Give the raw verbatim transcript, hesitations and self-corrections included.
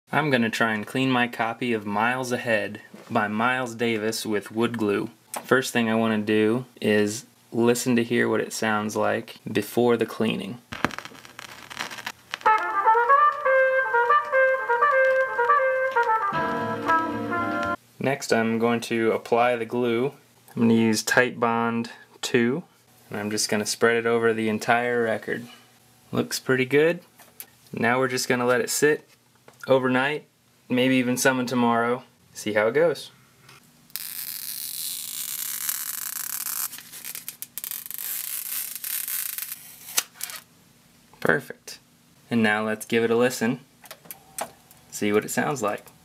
I'm going to try and clean my copy of Miles Ahead by Miles Davis with wood glue. First thing I want to do is listen to hear what it sounds like before the cleaning. Next I'm going to apply the glue. I'm going to use Tight Bond two, and I'm just going to spread it over the entire record. Looks pretty good. Now we're just going to let it sit overnight, maybe even some tomorrow. See how it goes. Perfect. And now let's give it a listen. See what it sounds like.